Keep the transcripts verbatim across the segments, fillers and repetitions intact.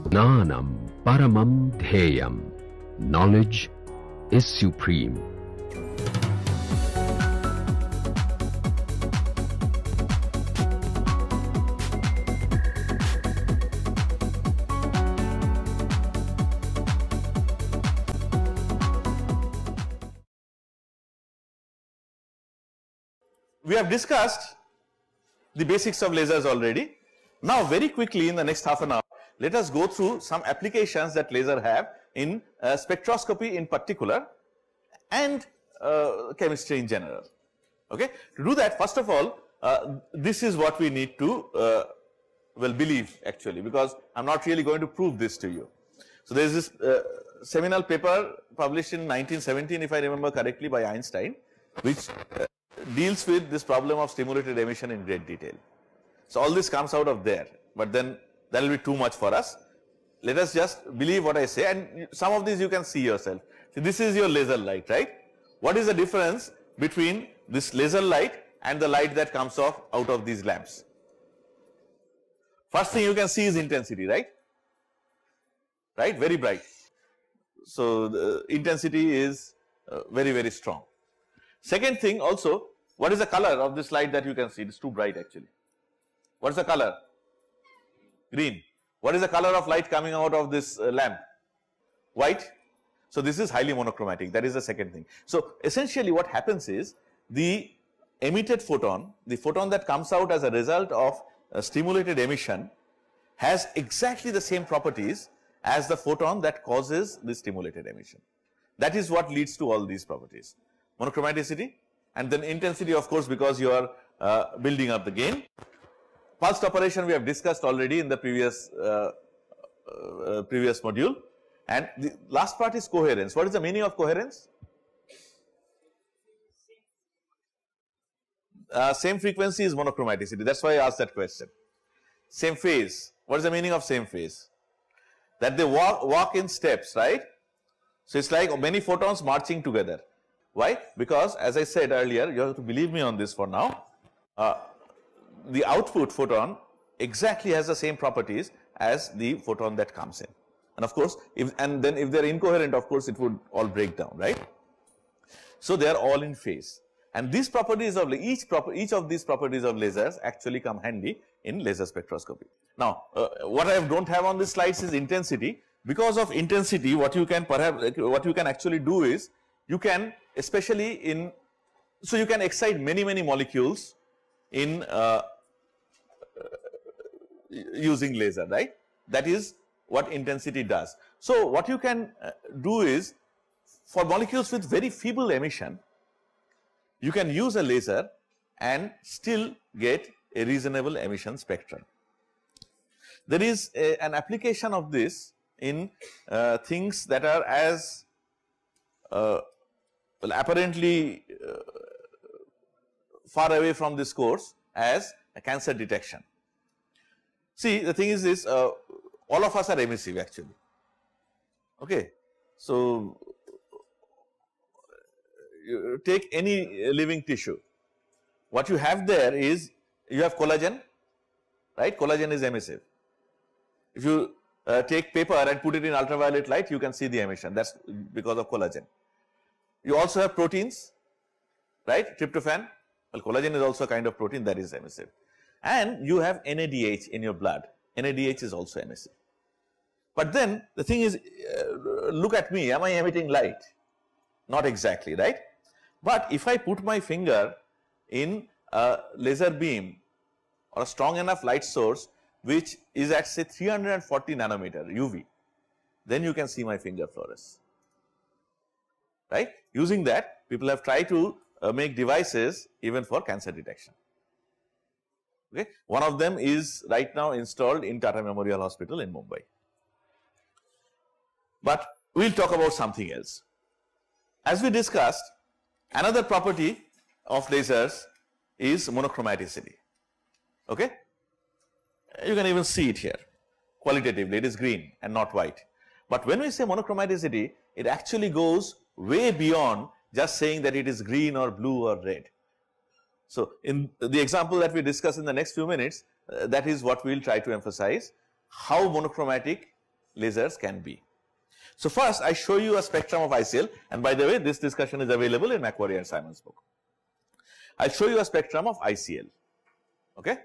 Jnanam paramam dheyam. Knowledge is supreme. We have discussed the basics of lasers already. Now very quickly in the next half an hour, let us go through some applications that laser have in uh, spectroscopy in particular and uh, chemistry in general. Okay. To do that, first of all, uh, this is what we need to uh, well believe actually, because I am not really going to prove this to you. So there is this uh, seminal paper published in nineteen seventeen, if I remember correctly, by Einstein, which uh, deals with this problem of stimulated emission in great detail. So all this comes out of there, but then that will be too much for us. Let us just believe what I say, and some of these you can see yourself. So this is your laser light, right? What is the difference between this laser light and the light that comes off out of these lamps? First thing you can see is intensity, right? Right, very bright. So the intensity is uh, very, very strong. Second thing also, what is the color of this light that you can see? It is too bright actually. What is the color? Green. What is the color of light coming out of this uh, lamp? White. So this is highly monochromatic. That is the second thing. So essentially what happens is the emitted photon, the photon that comes out as a result of uh, stimulated emission, has exactly the same properties as the photon that causes the stimulated emission. That is what leads to all these properties. Monochromaticity, and then intensity, of course, because you are uh, building up the gain. Pulsed operation we have discussed already in the previous uh, uh, previous module, and the last part is coherence. What is the meaning of coherence? Uh, same frequency is monochromaticity. That's why I asked that question. Same phase. What is the meaning of same phase? That they walk walk in steps, right? So it's like many photons marching together. Why? Because as I said earlier, you have to believe me on this for now, uh, the output photon exactly has the same properties as the photon that comes in. And of course, if and then if they are incoherent, of course, it would all break down, right? So they are all in phase. And these properties of each proper each of these properties of lasers actually come handy in laser spectroscopy. Now, uh, what I don't have on this slides is intensity. Because of intensity, what you can perhaps what you can actually do is you can, especially in, so you can excite many many molecules in uh, using laser, right? That is what intensity does. So what you can uh, do is, for molecules with very feeble emission, you can use a laser and still get a reasonable emission spectrum. There is a, an application of this in uh, things that are as uh, well apparently uh, far away from this course as a cancer detection. See, the thing is this, uh, all of us are emissive actually, okay. So you take any living tissue, what you have there is, you have collagen, right? Collagen is emissive. If you uh, take paper and put it in ultraviolet light, you can see the emission, that is because of collagen. You also have proteins, right? Tryptophan, well, collagen is also a kind of protein that is emissive. And you have N A D H in your blood, N A D H is also emissive. But then the thing is, uh, look at me, am I emitting light? Not exactly, right? But if I put my finger in a laser beam or a strong enough light source which is at say three hundred forty nanometer U V, then you can see my finger fluoresce, right? Using that, people have tried to uh, make devices even for cancer detection. Okay. One of them is right now installed in Tata Memorial Hospital in Mumbai. But we will talk about something else. As we discussed, another property of lasers is monochromaticity. Okay. You can even see it here. Qualitatively, it is green and not white. But when we say monochromaticity, it actually goes way beyond just saying that it is green or blue or red. So in the example that we discuss in the next few minutes, uh, that is what we will try to emphasize, how monochromatic lasers can be. So first I show you a spectrum of I C L, and by the way this discussion is available in Macquarie and Simon's book. I'll show you a spectrum of I C L. Okay.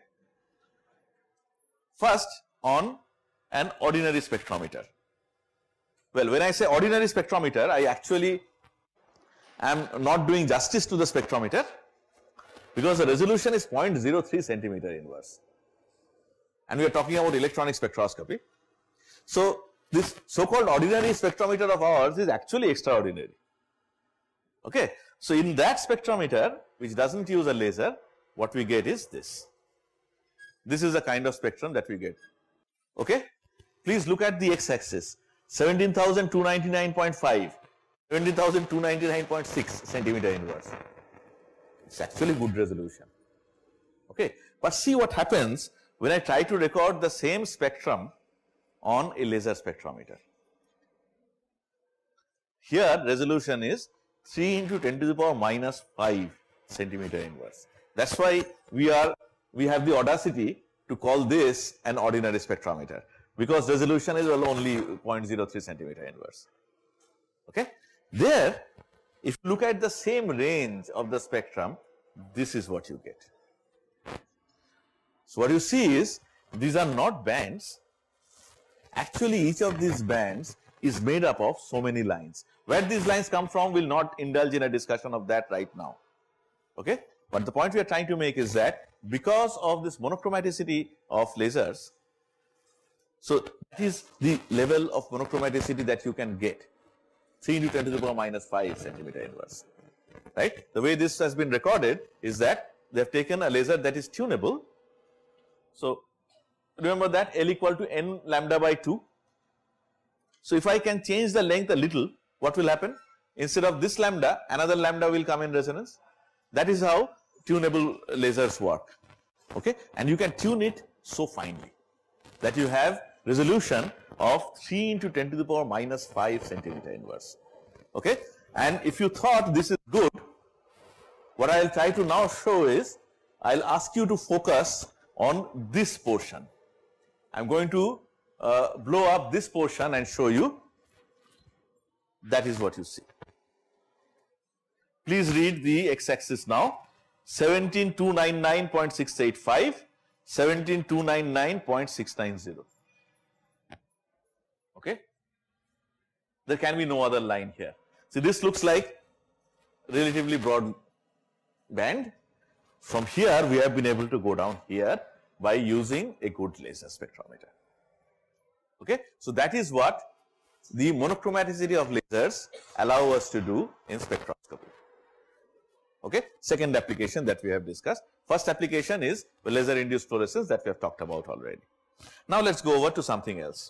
First on an ordinary spectrometer. Well, when I say ordinary spectrometer, I actually am not doing justice to the spectrometer, because the resolution is zero point zero three centimeter inverse, and we are talking about electronic spectroscopy. So this so-called ordinary spectrometer of ours is actually extraordinary. Okay. So in that spectrometer, which doesn't use a laser, what we get is this. This is the kind of spectrum that we get. Okay. Please look at the x-axis, seventeen thousand two hundred ninety-nine point five, seventeen thousand two hundred ninety-nine point six centimeter inverse. It's actually good resolution. Okay. But see what happens when I try to record the same spectrum on a laser spectrometer. Here resolution is three into ten to the power minus five centimeter inverse. That's why we are we have the audacity to call this an ordinary spectrometer, because resolution is well only zero point zero three centimeter inverse. Okay. There, if you look at the same range of the spectrum, this is what you get. So what you see is these are not bands. Actually, each of these bands is made up of so many lines. Where these lines come from, we'll not indulge in a discussion of that right now. Okay. But the point we are trying to make is that because of this monochromaticity of lasers, so that is the level of monochromaticity that you can get, three into ten to the power minus five centimeter inverse, right. The way this has been recorded is that they have taken a laser that is tunable. So remember that L equal to n lambda by two. So if I can change the length a little, what will happen? Instead of this lambda, another lambda will come in resonance. That is how tunable lasers work. Okay. And you can tune it so finely that you have resolution of three into ten to the power minus five centimeter inverse. Okay. And if you thought this is good, what I will try to now show is, I will ask you to focus on this portion. I am going to uh, blow up this portion and show you. That is what you see. Please read the x-axis now. seventeen thousand two hundred ninety-nine point six eight five, seventeen thousand two hundred ninety-nine point six nine zero. Okay. There can be no other line here. See, this looks like relatively broad band. From here, we have been able to go down here by using a good laser spectrometer. Okay. So that is what the monochromaticity of lasers allow us to do in spectroscopy. Okay. Second application that we have discussed. First application is the laser induced fluorescence that we have talked about already. Now let's go over to something else.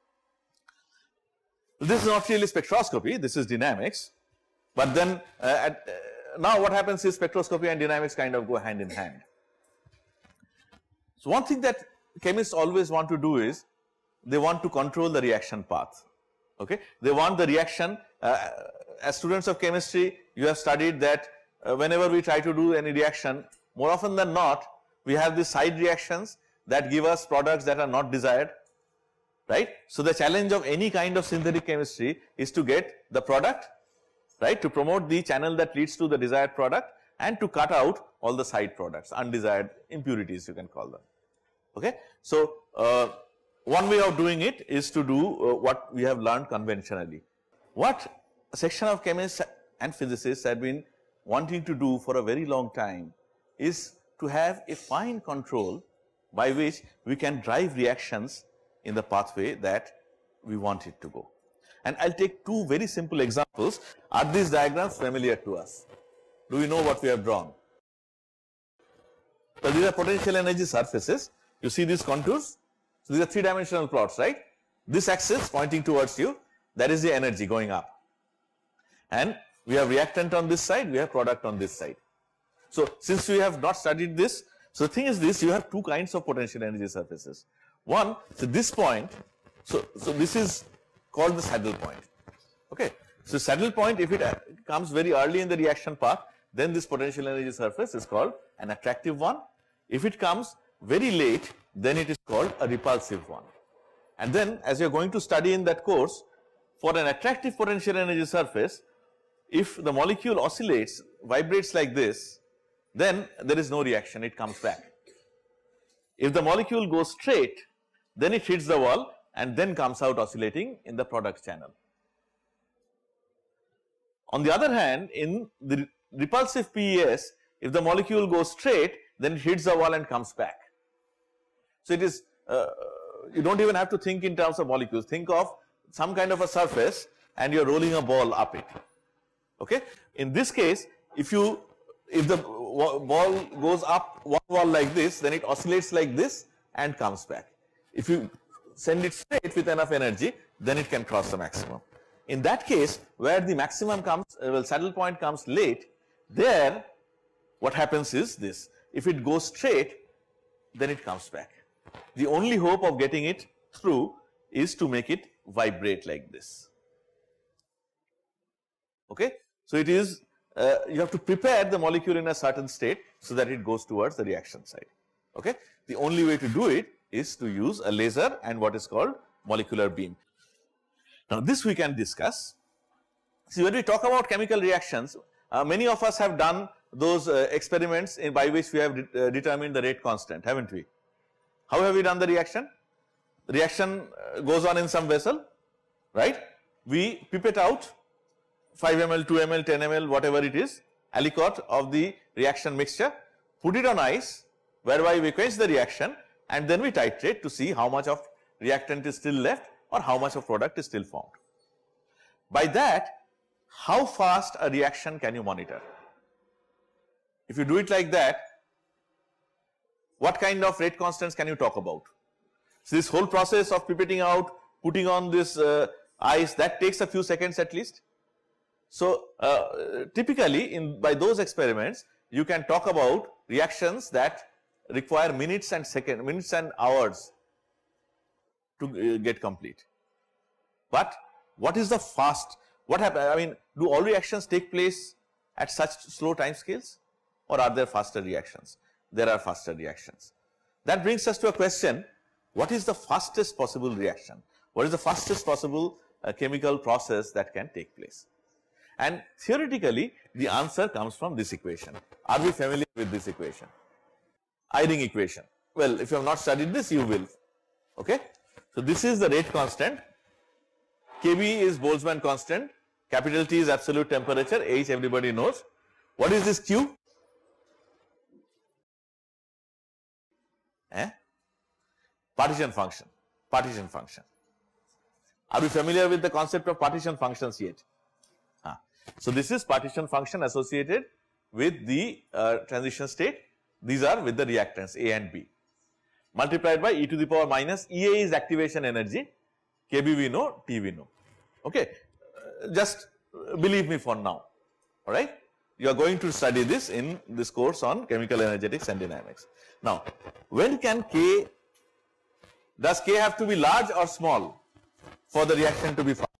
This is not really spectroscopy, this is dynamics. But then uh, at, uh, now what happens is spectroscopy and dynamics kind of go hand in hand. So one thing that chemists always want to do is they want to control the reaction path. Okay. They want the reaction, uh, as students of chemistry, you have studied that uh, whenever we try to do any reaction, more often than not, we have these side reactions that give us products that are not desired, right. So the challenge of any kind of synthetic chemistry is to get the product, right, to promote the channel that leads to the desired product and to cut out all the side products, undesired impurities you can call them. Okay. So uh, one way of doing it is to do uh, what we have learned conventionally. What a section of chemists and physicists have been wanting to do for a very long time is to have a fine control by which we can drive reactions in the pathway that we want it to go. And I will take two very simple examples. Are these diagrams familiar to us? Do we know what we have drawn? So these are potential energy surfaces. You see these contours? So these are three dimensional plots, right? This axis pointing towards you, that is the energy going up. And we have reactant on this side, we have product on this side. So since we have not studied this, so the thing is this, you have two kinds of potential energy surfaces. One, so this point, so, so this is called the saddle point. Okay. So saddle point, if it comes very early in the reaction path, then this potential energy surface is called an attractive one. If it comes very late, then it is called a repulsive one. And then as you are going to study in that course, for an attractive potential energy surface, if the molecule oscillates, vibrates like this, then there is no reaction, it comes back. If the molecule goes straight, then it hits the wall and then comes out oscillating in the product channel. On the other hand, in the repulsive P E S, if the molecule goes straight, then it hits the wall and comes back. So it is, uh, you don't even have to think in terms of molecules, think of some kind of a surface and you are rolling a ball up it. Okay. In this case, if you, if the ball goes up one wall like this, then it oscillates like this and comes back. If you send it straight with enough energy, then it can cross the maximum. In that case, where the maximum comes, uh, well, saddle point comes late, there what happens is this: if it goes straight, then it comes back. The only hope of getting it through is to make it vibrate like this. Okay. So it is, uh, you have to prepare the molecule in a certain state so that it goes towards the reaction side. Okay. The only way to do it is to use a laser and what is called molecular beam. Now this we can discuss. See, when we talk about chemical reactions, uh, many of us have done those uh, experiments in by which we have de uh, determined the rate constant, haven't we? How have we done the reaction? The reaction uh, goes on in some vessel, right? We pipette out five milliliters, two milliliters, ten milliliters, whatever it is, aliquot of the reaction mixture, put it on ice, whereby we quench the reaction and then we titrate to see how much of reactant is still left or how much of product is still formed. By that, how fast a reaction can you monitor? If you do it like that, what kind of rate constants can you talk about? So this whole process of pipetting out, putting on this uh, ice, that takes a few seconds at least. So uh, typically in by those experiments, you can talk about reactions that require minutes and seconds, minutes and hours to uh, get complete. But what is the fast? What happens? I mean, do all reactions take place at such slow time scales, or are there faster reactions? There are faster reactions. That brings us to a question: what is the fastest possible reaction? What is the fastest possible uh, chemical process that can take place? And theoretically, the answer comes from this equation. Are we familiar with this equation? Eyring equation. Well, if you have not studied this, you will. Okay. So this is the rate constant. K B is Boltzmann constant. Capital T is absolute temperature. H everybody knows. What is this Q? Eh? Partition function. Partition function. Are we familiar with the concept of partition functions yet? Ah. So this is partition function associated with the uh, transition state. These are with the reactants A and B. Multiplied by e to the power minus E A is activation energy, K B we know, T we know. Okay. Uh, just believe me for now. Alright. You are going to study this in this course on chemical energetics and dynamics. Now, when can K, does K have to be large or small for the reaction to be fast?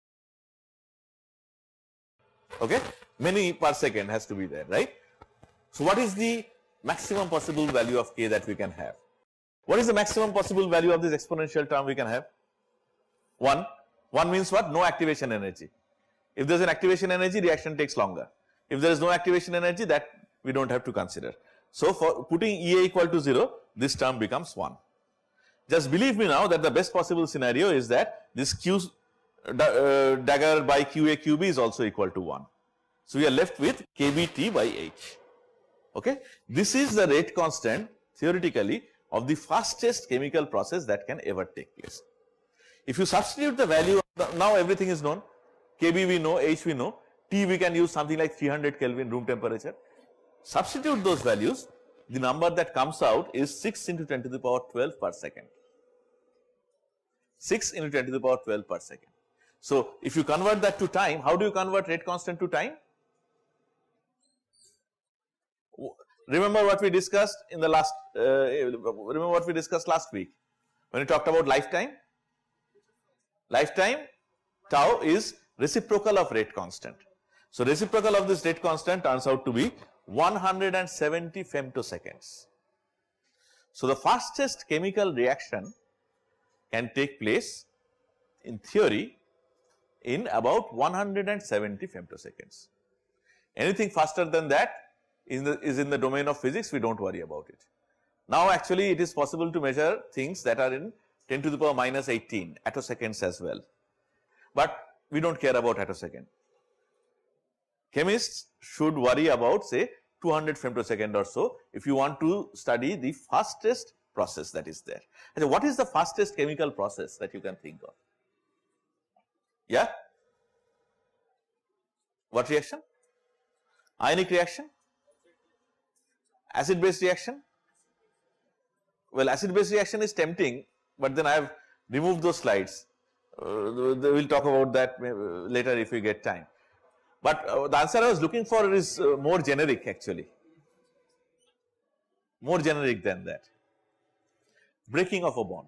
Okay. Many per second has to be there, right? So what is the maximum possible value of K that we can have? What is the maximum possible value of this exponential term we can have? one. one means what? No activation energy. If there is an activation energy, reaction takes longer. If there is no activation energy, that we don't have to consider. So for putting E A equal to zero, this term becomes one. Just believe me now that the best possible scenario is that this Q uh, dagger by Q A Q B is also equal to one. So we are left with K B T by H. Okay. This is the rate constant theoretically of the fastest chemical process that can ever take place. If you substitute the value, of the, now everything is known, K B we know, H we know, T we can use something like three hundred Kelvin room temperature. Substitute those values, the number that comes out is six into ten to the power twelve per second. six into ten to the power twelve per second. So if you convert that to time, how do you convert rate constant to time? Remember what we discussed in the last, uh, remember what we discussed last week when we talked about lifetime? Lifetime tau is reciprocal of rate constant. So reciprocal of this rate constant turns out to be one hundred seventy femtoseconds. So the fastest chemical reaction can take place in theory in about one hundred seventy femtoseconds. Anything faster than that is in, the, is in the domain of physics, we do not worry about it. Now actually it is possible to measure things that are in ten to the power minus eighteen attoseconds as well, but we do not care about attosecond. Chemists should worry about say two hundred femtosecond or so if you want to study the fastest process that is there. And what is the fastest chemical process that you can think of? Yeah? What reaction? Ionic reaction? Acid base reaction? Well, acid base reaction is tempting, but then I have removed those slides. Uh, we will talk about that later if we get time. But uh, the answer I was looking for is uh, more generic actually, more generic than that. Breaking of a bond,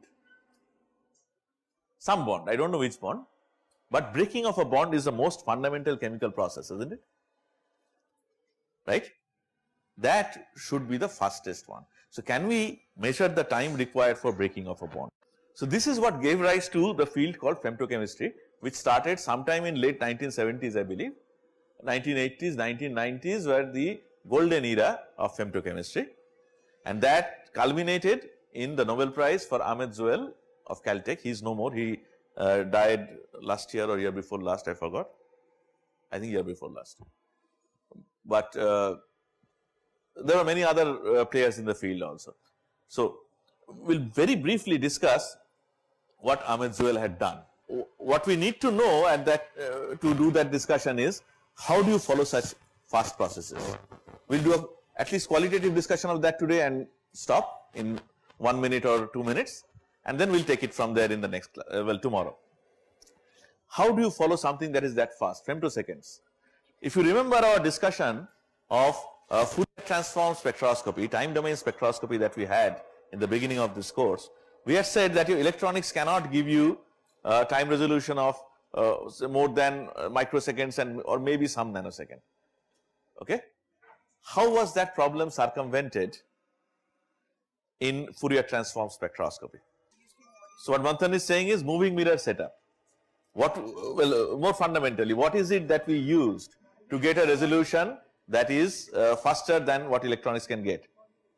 some bond, I do not know which bond, but breaking of a bond is the most fundamental chemical process, isn't it? Right? That should be the fastest one. So, can we measure the time required for breaking of a bond? So, this is what gave rise to the field called femtochemistry, which started sometime in late nineteen seventies, I believe. nineteen eighties, nineteen nineties were the golden era of femtochemistry, and that culminated in the Nobel Prize for Ahmed Zewail of Caltech. He is no more, he uh, died last year or year before last, I forgot, I think year before last. But uh, there were many other uh, players in the field also. So, we will very briefly discuss what Ahmed Zewail had done. What we need to know at that uh, to do that discussion is, how do you follow such fast processes? We will do a, at least qualitative discussion of that today and stop in one minute or two minutes, and then we will take it from there in the next, uh, well tomorrow. How do you follow something that is that fast, femtoseconds? If you remember our discussion of uh, Fourier transform spectroscopy, time domain spectroscopy that we had in the beginning of this course, we had said that your electronics cannot give you uh, time resolution of uh, more than uh, microseconds and or maybe some nanosecond. Okay? How was that problem circumvented in Fourier transform spectroscopy? So, what Manthan is saying is moving mirror setup. What, well, uh, more fundamentally, what is it that we used to get a resolution that is uh, faster than what electronics can get?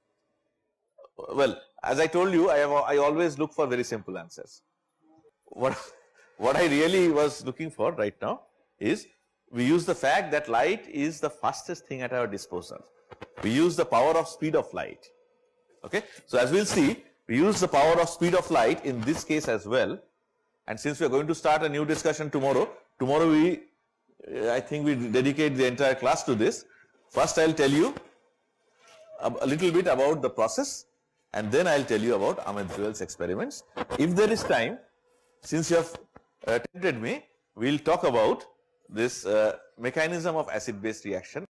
Well, as I told you, I have I always look for very simple answers. What what I really was looking for right now is, we use the fact that light is the fastest thing at our disposal. We use the power of speed of light. Okay, so as we will see, we use the power of speed of light in this case as well. And since we are going to start a new discussion tomorrow, tomorrow we, I think we dedicate the entire class to this. First I will tell you a, a little bit about the process, and then I will tell you about Ahmed Zewail's experiments. If there is time, since you have uh, tempted me, we will talk about this uh, mechanism of acid-base reaction.